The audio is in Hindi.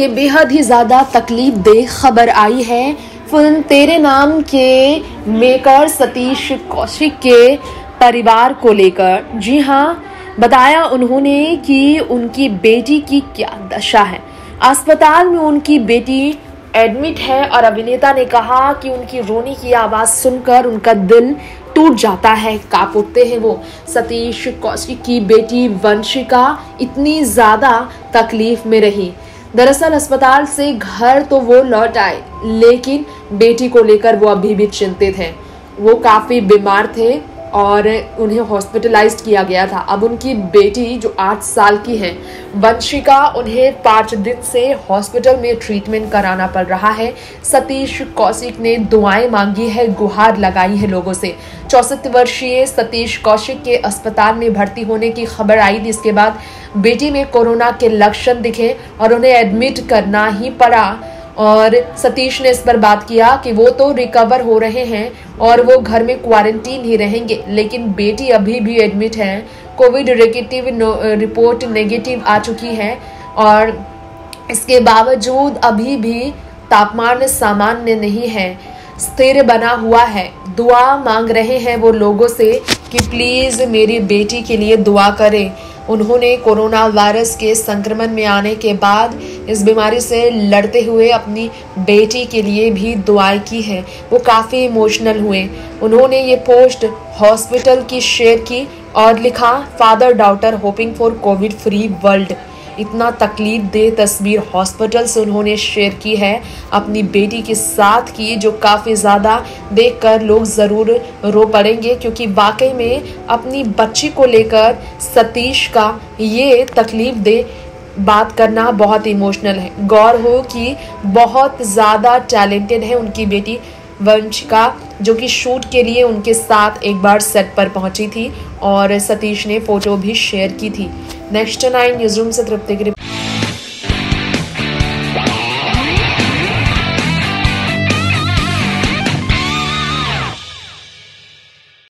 ये बेहद ही ज़्यादा तकलीफ दे खबर आई है फिल्म तेरे नाम के मेकर सतीश कौशिक के परिवार को लेकर। जी हाँ, बताया उन्होंने कि उनकी बेटी की क्या दशा है। अस्पताल में उनकी बेटी एडमिट है और अभिनेता ने कहा कि उनकी रोने की आवाज़ सुनकर उनका दिल टूट जाता है, कांप उठते हैं वो। सतीश कौशिक की बेटी वंशिका इतनी ज़्यादा तकलीफ में रही। दरअसल अस्पताल से घर तो वो लौट आए, लेकिन बेटी को लेकर वो अभी भी चिंतित हैं। वो काफ़ी बीमार थे और उन्हें हॉस्पिटलाइज्ड किया गया था। अब उनकी बेटी जो 8 साल की है वंशिका, उन्हें 5 दिन से हॉस्पिटल में ट्रीटमेंट कराना पड़ रहा है। सतीश कौशिक ने दुआएं मांगी है, गुहार लगाई है लोगों से। 64 वर्षीय सतीश कौशिक के अस्पताल में भर्ती होने की खबर आई थी। इसके बाद बेटी में कोरोना के लक्षण दिखे और उन्हें एडमिट करना ही पड़ा। और सतीश ने इस पर बात किया कि वो तो रिकवर हो रहे हैं और वो घर में क्वारंटीन ही रहेंगे, लेकिन बेटी अभी भी एडमिट है। कोविड रिपोर्ट नेगेटिव आ चुकी है और इसके बावजूद अभी भी तापमान सामान्य नहीं है, स्थिर बना हुआ है। दुआ मांग रहे हैं वो लोगों से कि प्लीज़ मेरी बेटी के लिए दुआ करें। उन्होंने कोरोना वायरस के संक्रमण में आने के बाद इस बीमारी से लड़ते हुए अपनी बेटी के लिए भी दुआएं की है। वो काफ़ी इमोशनल हुए। उन्होंने ये पोस्ट हॉस्पिटल की शेयर की और लिखा, father daughter hoping for covid free world. इतना तकलीफ दे तस्वीर हॉस्पिटल से उन्होंने शेयर की है अपनी बेटी के साथ की, जो काफ़ी ज़्यादा देखकर लोग ज़रूर रो पड़ेंगे, क्योंकि वाकई में अपनी बच्ची को लेकर सतीश का ये तकलीफ दे बात करना बहुत इमोशनल है। गौर हो कि बहुत ज़्यादा टैलेंटेड है उनकी बेटी वंशिका, जो कि शूट के लिए उनके साथ एक बार सेट पर पहुंची थी और सतीश ने फोटो भी शेयर की थी। नेक्स्ट 9 न्यूज़ रूम से तृप्ति की रिपोर्ट।